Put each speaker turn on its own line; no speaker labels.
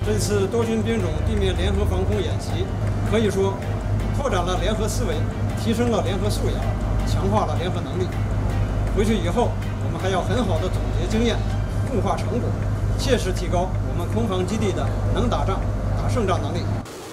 这次多军兵种地面联合防空演习，可以说拓展了联合思维，提升了联合素养，强化了联合能力。回去以后，我们还要很好的总结经验，共化成果，切实提高我们空防基地的能打仗、打胜仗能力。